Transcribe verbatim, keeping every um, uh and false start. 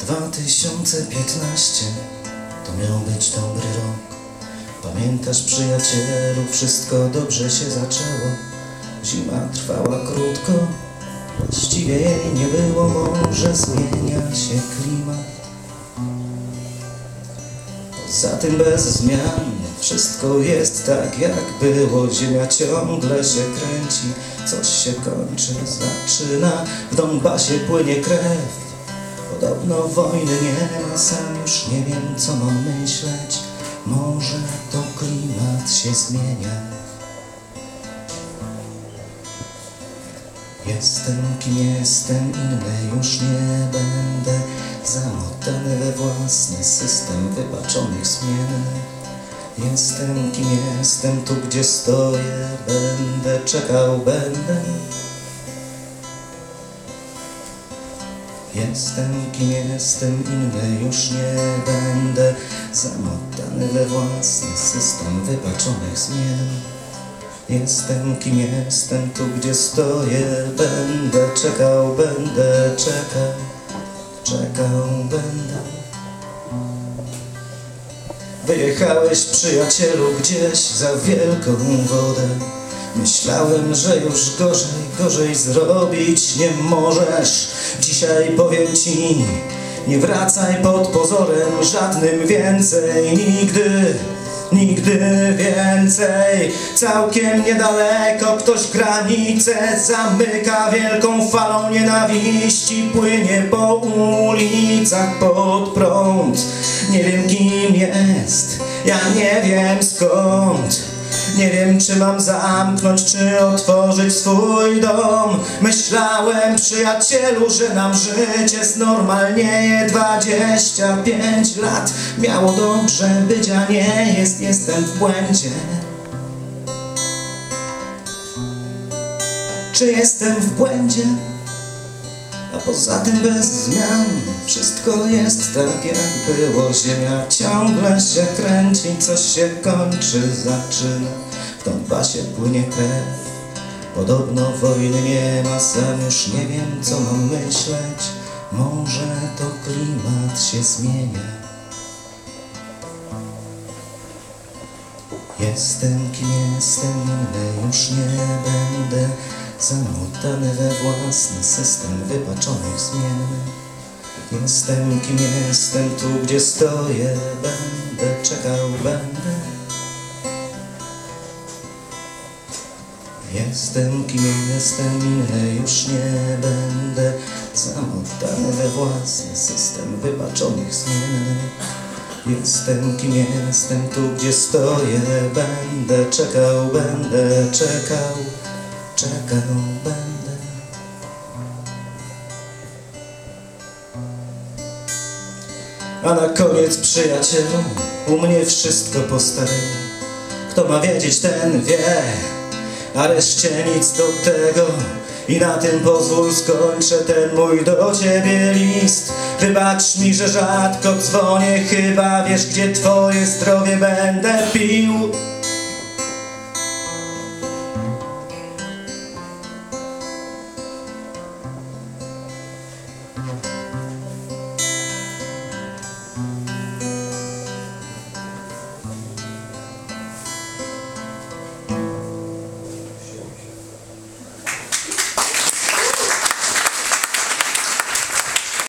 dwa tysiące piętnasty to miał być dobry rok. Pamiętasz, przyjacielu, wszystko dobrze się zaczęło. Zima trwała krótko, właściwie jej nie było, może zmienia się klimat. Poza tym bez zmian wszystko jest tak jak było. Ziemia ciągle się kręci, coś się kończy, zaczyna. W Donbasie płynie krew, podobno wojny nie ma. Sam już nie wiem, co mam myśleć. Może to klimat się zmienia. Jestem kim jestem, inny już nie będę. Zamotany we własny system wybaczonych zmian. Jestem kim jestem, tu gdzie stoję, będę czekał, będę. Jestem kim jestem, inny już nie będę. Zamotany we własny system wybaczonych zmian. Jestem kim jestem, tu gdzie stoję, będę czekał, będę czekał, czekał, będę. Wyjechałeś, przyjacielu, gdzieś za wielką wodę. Myślałem, że już gorzej, gorzej zrobić nie możesz. Dzisiaj powiem ci, nie wracaj pod pozorem żadnym więcej. Nigdy, nigdy więcej. Całkiem niedaleko ktoś granicę zamyka. Wielką falą nienawiści płynie po ulicach pod prąd. Nie wiem kim jest, ja nie wiem skąd. Nie wiem, czy mam zamknąć, czy otworzyć swój dom. Myślałem, przyjacielu, że nam życie znormalnieje. Dwadzieścia pięć lat miało dobrze być, a nie jest, jestem w błędzie. Czy jestem w błędzie? A poza tym bez zmian wszystko jest tak jak było. Ziemia ciągle się kręci, coś się kończy, zaczyna. W Donbasie płynie krew, podobno wojny nie ma. Sam już nie wiem, co mam myśleć. Może to klimat się zmienia. Jestem kim jestem, inny już nie będę. Zamotany we własny system wybaczonych zmian. Jestem kim jestem, tu gdzie stoję, będę czekał, będę. Jestem kim jestem, inny już nie będę. Zamotany we własny system wybaczonych zmian. Jestem kim jestem, tu gdzie stoję, będę czekał, będę czekał, czekał, będę. A na koniec, przyjacielu, u mnie wszystko po staremu. Kto ma wiedzieć, ten wie, a reszcie nic do tego. I na tym pozwól skończę ten mój do ciebie list. Wybacz mi, że rzadko dzwonię, chyba wiesz, gdzie twoje zdrowie będę pił.